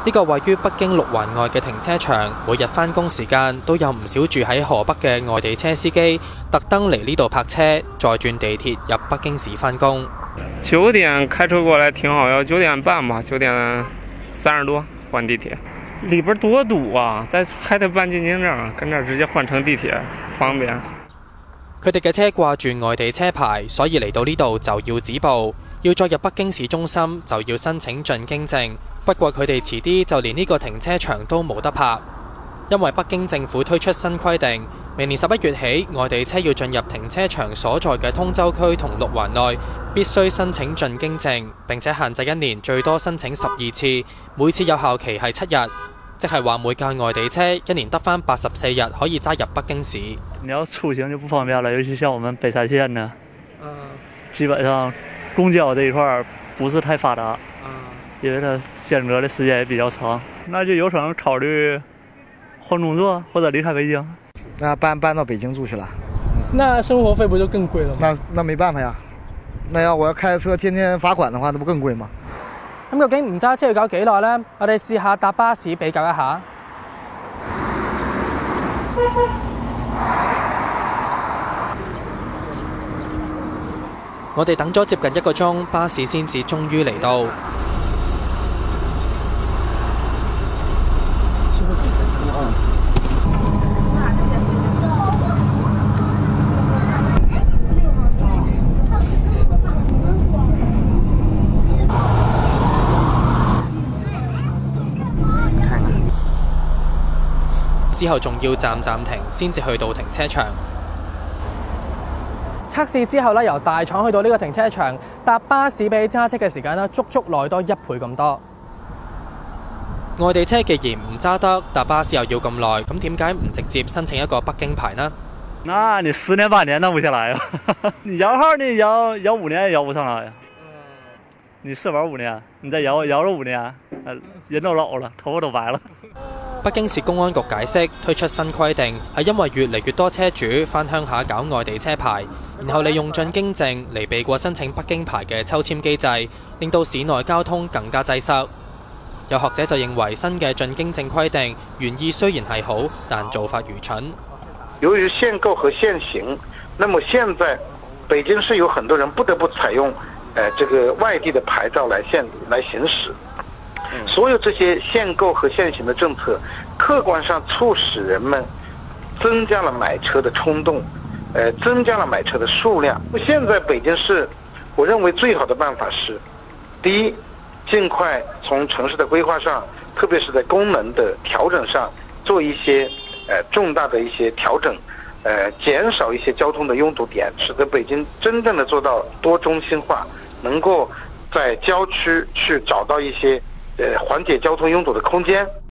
呢個位於北京六環外嘅停車場，每日返工時間都有唔少住喺河北嘅外地車司機特登嚟呢度泊車，再轉地鐵入北京市返工。 9點開車過來挺好，要9點半吧，9點30多換地鐵。裏邊多堵啊，還得辦進京證，跟這兒直接換乘地鐵方便。 佢哋嘅車掛住外地車牌，所以嚟到呢度就要止步，要再入北京市中心就要申請進京證。不過佢哋遲啲就連呢個停車場都冇得泊，因為北京政府推出新規定，明年11月起，外地車要進入停車場所在嘅通州區同六環內，必須申請進京證，並且限制1年最多申請12次，每次有效期係7日，即係話每架外地車1年得返84日可以揸入北京市。 你要出行就不方便了，尤其像我們北三縣呢，基本上公交這一塊不是太發達，因為它間隔的時間也比較長，那就有可能考慮換工作或者離開北京。 那搬到北京住去了， 那生活費不就更貴了嗎？ 那沒辦法呀，那我要開車天天罰款的話，那不更貴嗎？ 咁究竟唔揸車要搞幾耐呢？我哋試下搭巴士比較一下。 我哋等咗接近1個鐘，巴士先至終於嚟到。之後仲要暫停，先至去到停車場。 測試之後咧，由大廠去到呢個停車場，搭巴士比揸車嘅時間咧，足耐多1倍咁多。 外地車既然唔揸得，搭巴士又要咁耐，咁點解唔直接申請一個北京牌呢？ 那你10年8年弄不下來啊！你搖號你搖5年也搖不上來呀。你試玩5年，你再搖了5年，人都老了，頭髮都白了。 北京市公安局解釋，推出新規定係因為越嚟越多車主返鄉下搞外地車牌，然後利用進京證嚟避過申請北京牌嘅抽籤機制，令到市內交通更加擠塞。有學者就認為新嘅進京證規定原意雖然係好，但做法愚蠢。 由於限購和限行，那麼現在北京市有很多人不得不採用這個外地的牌照來行駛。所有這些限購和限行的政策，客觀上促使人們增加了買車的衝動，增加了買車的數量。現在北京市，我認為最好的辦法是，第一，盡快從城市的規劃上，特別是在功能的調整上，做一些重大的一些調整，減少一些交通的擁堵點，使得北京真正的做到多中心化，能夠在郊區去找到一些緩解交通擁堵的空間。